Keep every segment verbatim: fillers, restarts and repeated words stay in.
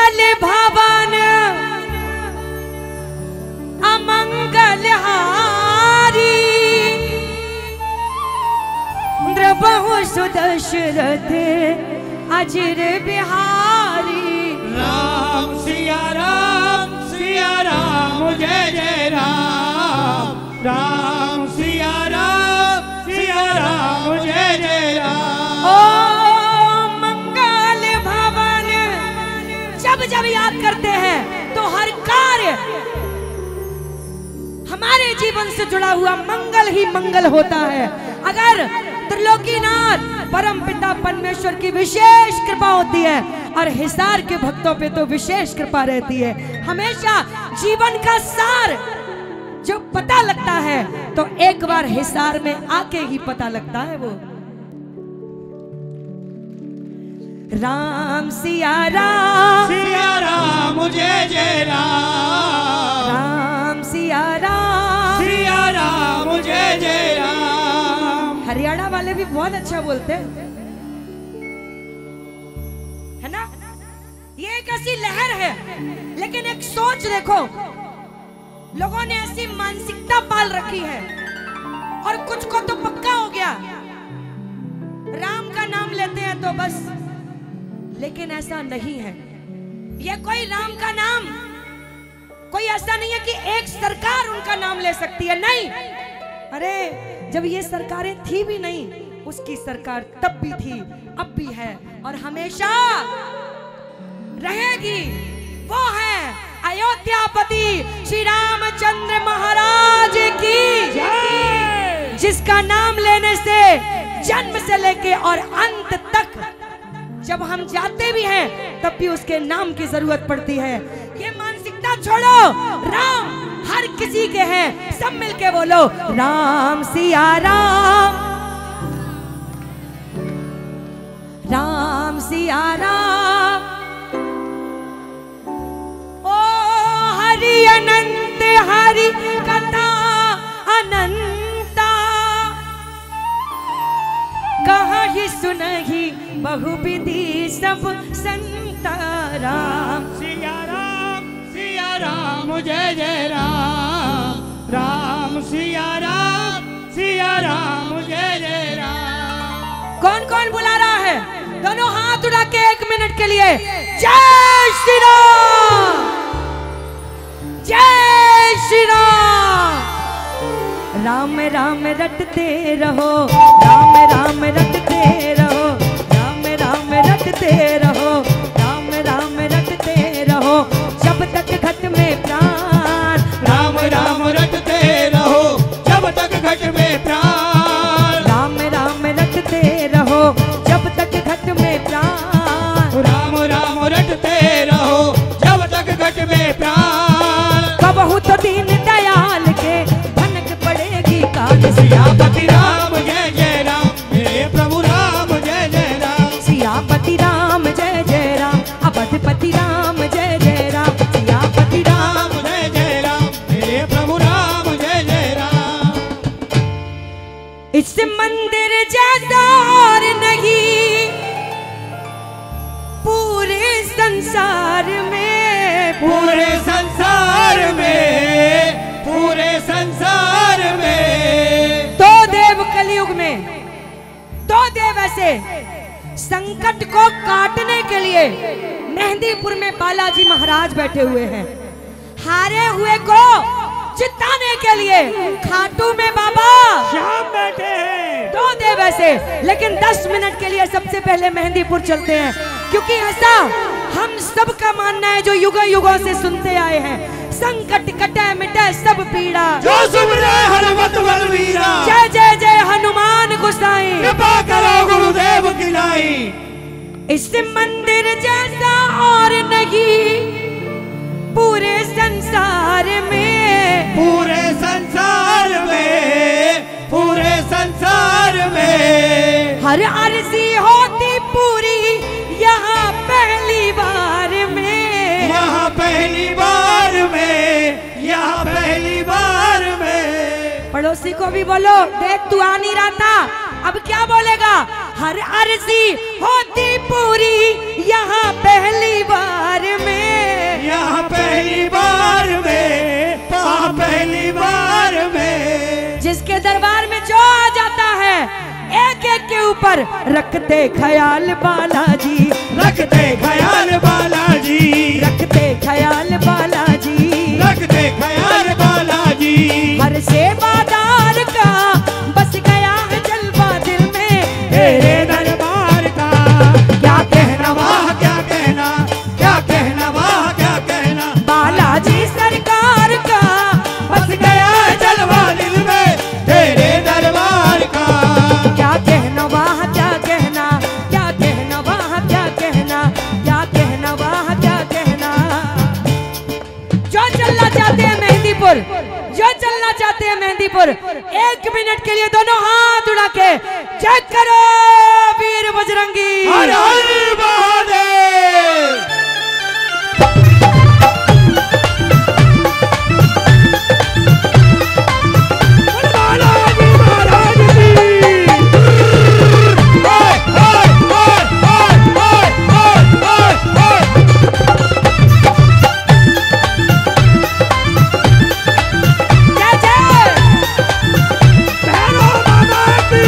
मंगल भवन अमंगल हारी बहु सुदशरथ अजर बिहारी। राम सिया राम सिया राम जय जय राम। राम सिया राम सिया राम जय जय राम। ओ मंगल भवन, जब जब याद करते हैं तो हर कार्य हमारे जीवन से जुड़ा हुआ मंगल ही मंगल होता है। अगर त्रिलोकीनाथ परम पिता परमेश्वर की विशेष कृपा होती है और हिसार के भक्तों पे तो विशेष कृपा रहती है। हमेशा जीवन का सार जो पता लगता है तो एक बार हिसार में आके ही पता लगता है। वो राम सिया राम सिया राम जय जय राम। राम सिया राम सिया राम जय जय राम। हरियाणा वाले भी बहुत अच्छा बोलते हैं, है ना? ये एक ऐसी लहर है, लेकिन एक सोच देखो, लोगों ने ऐसी मानसिकता पाल रखी है और कुछ को तो पक्का हो गया, राम का नाम लेते हैं तो बस। लेकिन ऐसा नहीं है। ये कोई राम का नाम, कोई ऐसा नहीं है कि एक सरकार उनका नाम ले सकती है, नहीं। अरे जब ये सरकारें थी भी नहीं, उसकी सरकार तब भी थी, अब भी है और हमेशा रहेगी। वो है अयोध्यापति श्री रामचंद्र महाराज की जय, जिसका नाम लेने से जन्म से लेके और अंत तक जब हम जाते भी हैं तब भी उसके नाम की जरूरत पड़ती है। ये मानसिकता छोड़ो, राम हर किसी के हैं। सब मिलके बोलो राम सिया राम। राम सिया राम। ओ हरि अनंत हरि कथा अनंता, कहाँ ही सुनहि बहुविधि सब संता। राम सिया राम सिया राम जय जय राम। राम सिया राम सिया राम जय जय राम। कौन कौन बुला रहा है? दोनों हाथ उठा के एक मिनट के लिए जय श्री राम, जय श्री राम। राम राम रटते रहो, राम राम रटते रहो, राम राम रटते रहो, राम राम रटते रहो, जब तक घट में प्राण। राम राम रटते रहो जब तक घट में प्राण। राम राम रटते रहो जब तक घट में प्राण। राम राम रटते रहो जब तक घट में प्राण। कबहू तो दीन दयाल के भनक पड़ेगी कान। सियापति राम जय जय राम, मेरे प्रभु राम जय जय राम। सियापति राम जय जय राम, अवधपति राम जय जय राम। सियापति राम राम जय जय राम, मेरे प्रभु राम जय जय राम। इस मंदिर जैसा और नहीं पूरे संसार में, पूरे संसार में, पूरे संसार में। दो देव कलयुग में, दो देव ऐसे संकट को काटने के लिए मेहंदीपुर में बालाजी महाराज बैठे हुए हैं। हारे हुए को जिताने के लिए खाटू में बाबा श्याम बैठे हैं। दो देव ऐसे। लेकिन दस मिनट के लिए सबसे पहले मेहंदीपुर चलते हैं, क्योंकि ऐसा हम सब का मानना है जो युगों युगों से सुनते आए हैं। संकट कटे मिटे सब पीड़ा, जो सुमिरे हनुमत बलवीरा। जय जय जय हनुमान गोसाई, कृपा करो गुरुदेव की नाई। इस मंदिर जैसा और नहीं पूरे संसार में, पूरे संसार में, पूरे संसार में। हर अर्जी होती पूरी यहाँ पहली बार में। यहाँ पहली बार में, यहाँ पहली बार में। पड़ोसी को भी बोलो, देख तू आ नहीं रहा था, अब क्या बोलेगा? हर अर्जी होती पूरी यहाँ पहली बार में। जिसके दरबार में जो आ जाता है एक एक के ऊपर रखते ख्याल बालाजी, रखते ख्याल बालाजी, रखते ख्याल बालाजी, रखते ख्याल बालाजी। हर सेवादार का बस गया है जलवा दिल में तेरे दरबार का। क्या कहना वाह क्या कहना, क्या कहना वाह क्या कहना, बालाजी सरकार का बस गया है जलवा दिल में तेरे दरबार का। क्या कहना वाह क्या कहना, क्या कहना वाह क्या कहना, क्या कहना वाह क्या कहना। जो चलना चाहते हैं मेहंदीपुर, जो चलना चाहते हैं मेहंदीपुर, एक मिनट के लिए दोनों हाथ उड़ा के चेक करो वीर बजरंगी। हर हर महादेव। बालाजी महाराज की। ओए, ओए, ओए, ओए, ओए, ओए, ओए। जय जय भैरव बाबा की।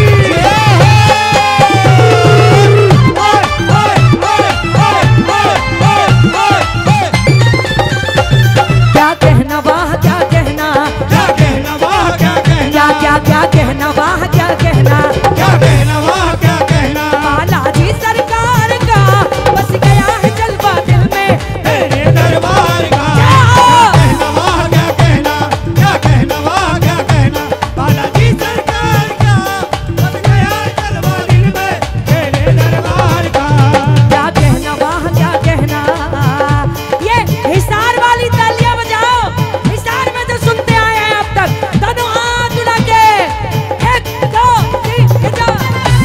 ओए, ओए, ओए, ओए, ओए, ओए, ओए। क्या कहना वाह क्या कहना, क्या कहना वाह क्या कहना, क्या क्या क्या कहना वाह क्या कहना। क्या कहना वाह क्या कहना, बालाजी सरकार का बस गया है जलवा दिल में तेरे दरबार का। क्या क्या कहना वाह क्या कहना, क्या कहना वाह क्या कहना, बालाजी सरकार का बस गया जलवा दिल में तेरे दरबार का। क्या कहना वाह क्या कहना। ये हिसार वाली तालियां बजाओ, हिसार में जो सुनते आए हैं अब तक, दोनों हाथ उड़ा के एक दो तीन चार।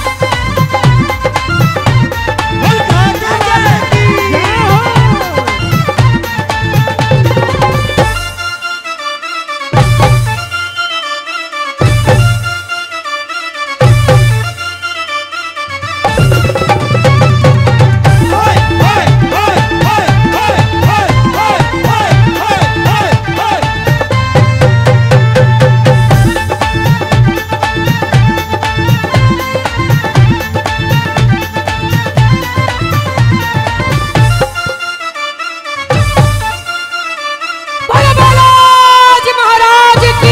बोलो बालाजी महाराज की।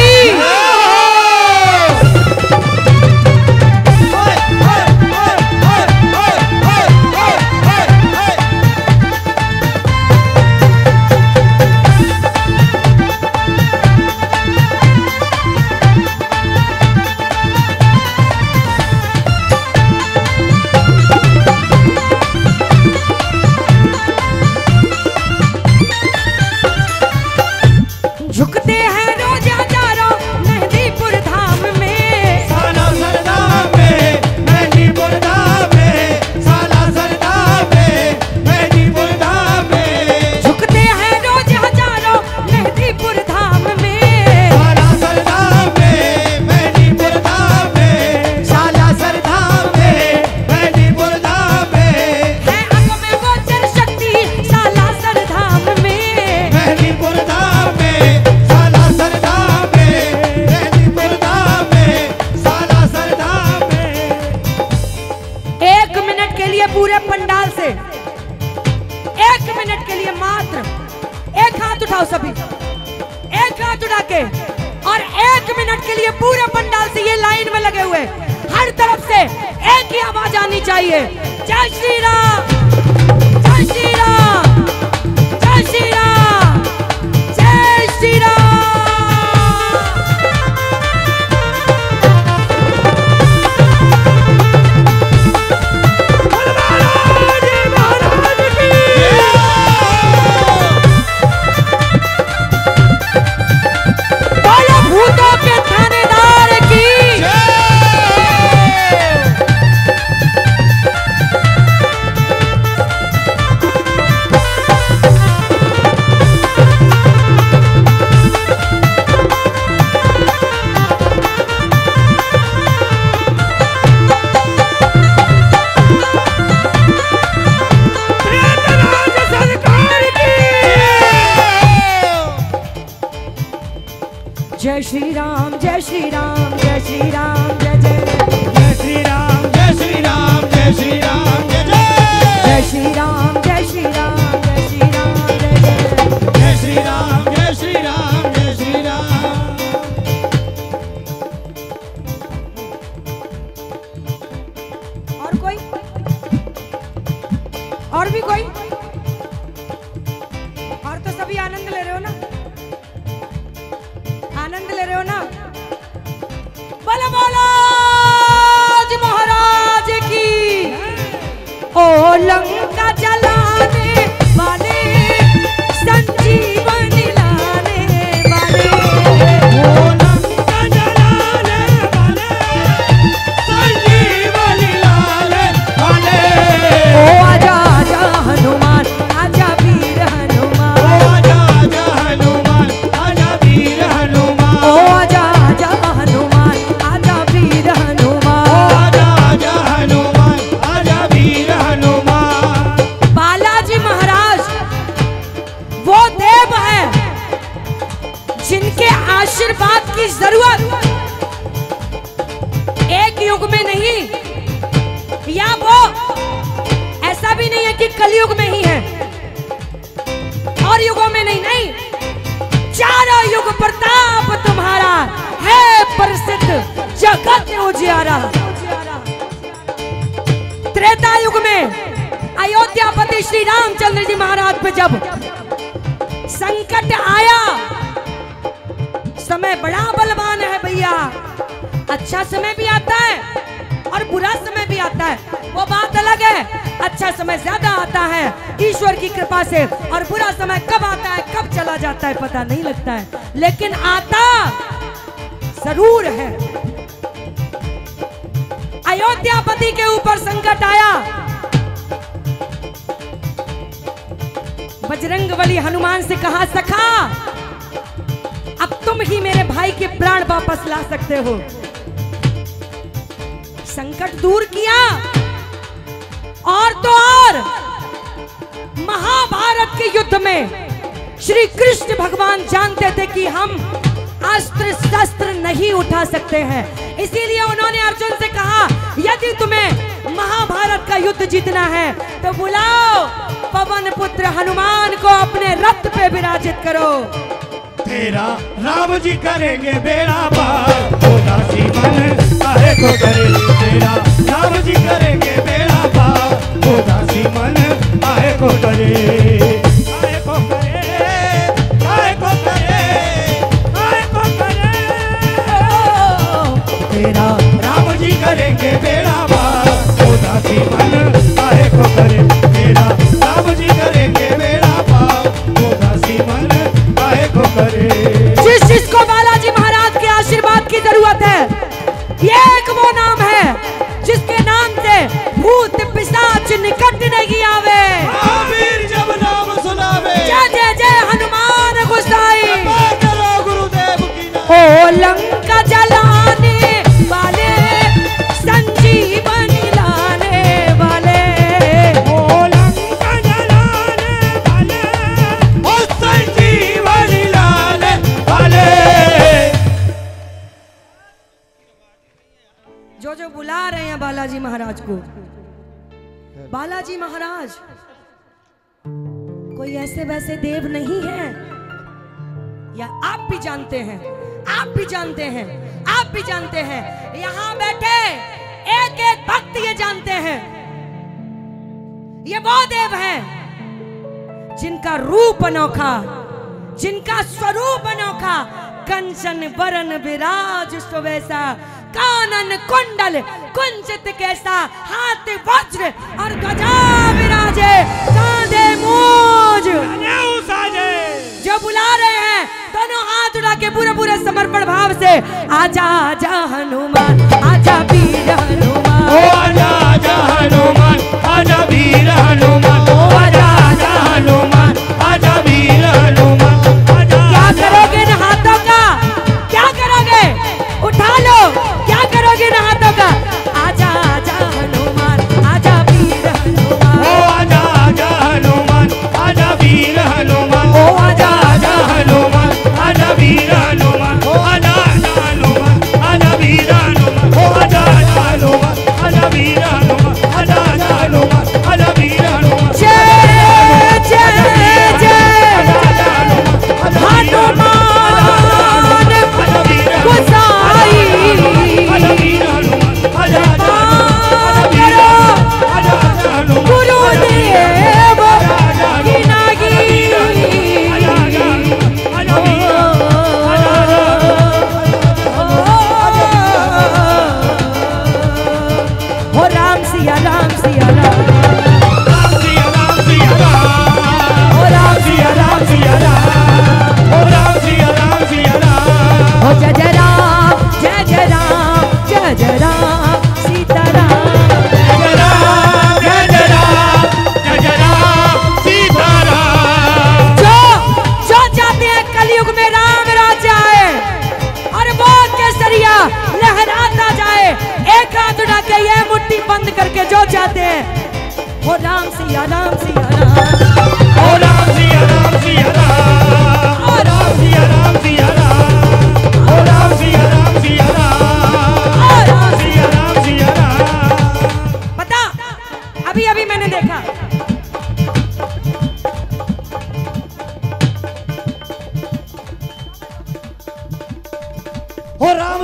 झुकते हैं रोज हजारों मेहंदीपुर धाम में, साला सरदार में मेहंदीपुर धाम में, साला सरदार में मेहंदीपुर धाम में। झुकते हैं रोज हजारों मेहंदीपुर धाम में, साला सरदार में मेहंदीपुर धाम में, साला सरदार में मेहंदीपुर धाम में। है अंग में गोचर शक्ति साला सरधाम में, मेहंदीपुर धाम में, साला सरदार में, मेहंदीपुर धाम में, साला सरदार में। एक मिनट के लिए पूरे पंडाल से, एक मिनट के लिए मात्र एक हाथ उठाओ सभी, एक हाथ उठा के, और एक मिनट के लिए पूरे पंडाल से ये लाइन में लगे हुए हर तरफ से एक ही आवाज आनी चाहिए, जय श्री राम, जय श्री राम, जय श्री राम, जय श्री राम। बालाजी महाराज की। बोलो भूतों के थानेदार की। जय श्री राम जय श्री राम जय श्री राम जय जय जय श्री राम जय श्री राम जय श्री राम जय जय जय श्री राम जय श्री राम जय श्री राम जय जय जय श्री राम जय श्री राम जय श्री राम। और कोई और भी कोई और तो सभी आनंद ले रहे हो ना, आनंद ले रहे हो ना। बोलो बोलो जी महाराज की। ओ लंका जलाने वाले संजीवन लाने वाले, ओ लंका जलाने वाले संजीवन लाने वाले। ओ आजा आजा हनुमान आजा वीर हनुमान, ओ आजा आजा हनुमान आजा वीर हनुमान। ओ आजा आजा हनुमान आजा वीर हनुमान। ओ आजा आजा हनुमान आजा वीर हनुमान। बालाजी महाराज वो देव है जिनके आशीर्वाद की जरूरत एक युग में नहीं, या वो ऐसा भी नहीं है कि कलयुग में ही है और युगों में नहीं, नहीं, चारों युग प्रताप तुम्हारा है प्रसिद्ध जगत उजियारा। त्रेता युग में अयोध्यापति श्री रामचंद्र जी महाराज पे जब संकट आया, समय बड़ा बलवान है भैया, अच्छा समय भी आता है और बुरा समय भी आता है, वो बात अलग है। अच्छा समय ज्यादा आता है ईश्वर की कृपा से, और बुरा समय कब आता है कब चला जाता है पता नहीं लगता है, लेकिन आता जरूर है। अयोध्यापति के ऊपर संकट आया, बजरंगबली हनुमान से कहा सखा अब तुम ही मेरे भाई के प्राण वापस ला सकते हो। संकट दूर किया, और तो और महाभारत के युद्ध में श्री कृष्ण भगवान जानते थे कि हम अस्त्र शस्त्र नहीं उठा सकते हैं, इसीलिए उन्होंने अर्जुन से कहा यदि तुम्हें महाभारत का युद्ध जीतना है तो बुलाओ पवन पुत्र हनुमान को अपने रथ पे विराजित करो। तेरा राम जी करेंगे बेड़ा पार, ओ दासी मन काहे को करे। तेरा राम जी करेंगे बेड़ा पार, ओ दासी मन काहे को करे। काहे को करे, काहे को करे, काहे को करे। तेरा राम जी करेंगे बेड़ा पार, ओ दासी मन काहे को करे। तेरा राम जी करेंगे बेड़ा पार, ओ दासी मन काहे को करे। जिस जिसको बालाजी महाराज के आशीर्वाद की जरूरत है, ये एक वो नाम है जिसके नाम से भूत पिशाच निकट नहीं आवे। आमीर जब नाम सुनावे, जय जय जय हनुमान गोसाई। करो गुरुदेव की नाम। ओ लंका जलाने वाले संजीवन लाने वाले, ओ लंका जलाने वाले, ओ संजीवन लाने वाले। जो जो बुला रहे हैं बालाजी महाराज को, बालाजी महाराज कोई ऐसे वैसे देव नहीं है, या आप भी जानते हैं, आप भी जानते हैं, आप भी जानते हैं, यहाँ बैठे एक एक भक्त ये जानते हैं, ये वो देव हैं जिनका रूप अनोखा, जिनका स्वरूप अनोखा, कंचन वरन विराज सुवैसा, कानन कुंडल कुंचित कैसा, हाथ वज्र और ध्वजा विराजे, कांधे मूज। जो बुला रहे हैं दोनों हाथ उठा के पूरे पूरे समर्पण भाव से, आजा आजा हनुमान आजा वीर हनुमान, ओ आजा आजा हनुमान आजा वीर हनुमान, ओ आजा आजा हनुमान आजा वीर हनुमान, आजा। क्या करोगे इन हाथों का, क्या करोगे, उठा लो, क्या करोगे इन हाथों का, आजा आजा हनुमान आजा वीर हनुमान, ओ आजा आजा हनुमान आजा वीर हनुमान, ओ आजा आजा हनुमान आजा वीर हनुमान, ओ आजा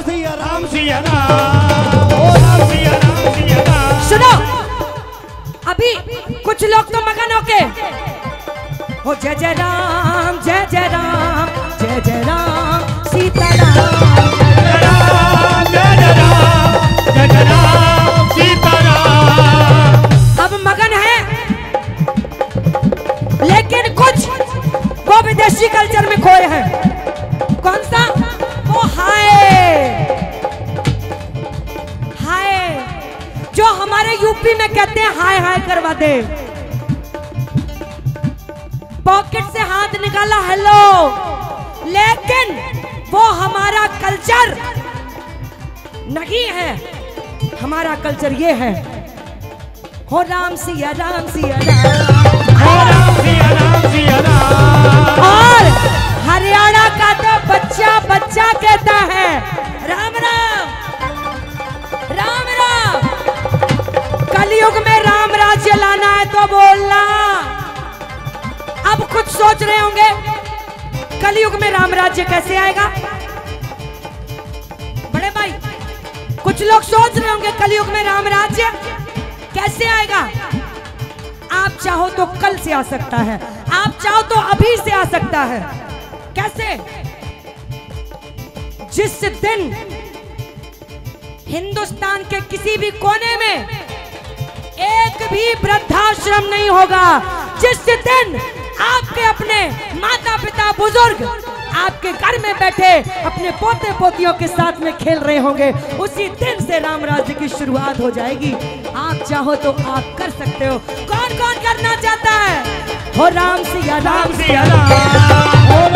सिया राम सिया राम, ओ राम सिया राम सिया राम। सुनो, अभी कुछ लोग तो मगन होके हो जय जय राम जय जय राम जय जय राम सीताराम, जय राम जय जय राम जय जय राम सीताराम। अब मगन है, लेकिन कुछ वो विदेशी कल्चर में खोए हैं। कौन सा? वो हाय हाय, जो हमारे यूपी में कहते हैं हाय हाय करवा दे। पॉकेट से हाथ निकाला हेलो, लेकिन वो हमारा कल्चर नहीं है। हमारा कल्चर ये है, हो राम सिया राम सिया राम, हो राम सिया राम सिया राम। और हरियाणा का तो बच्चा बच्चा कहता है राम राम राम राम। कलयुग में राम राज्य लाना है तो बोलना। अब कुछ सोच रहे होंगे कलयुग में राम राज्य कैसे आएगा? बड़े भाई, कुछ लोग सोच रहे होंगे कलयुग में राम राज्य कैसे आएगा? आप चाहो तो कल से आ सकता है, आप चाहो तो अभी से आ सकता है। कैसे? जिस दिन हिंदुस्तान के किसी भी कोने में एक भी वृद्धाश्रम नहीं होगा, जिस दिन आपके अपने माता पिता बुजुर्ग आपके घर में बैठे अपने पोते पोतियों के साथ में खेल रहे होंगे, उसी दिन से राम राज्य की शुरुआत हो जाएगी। आप चाहो तो आप कर सकते हो। कौन कौन करना चाहता है? हो राम सिया राम सिया राम,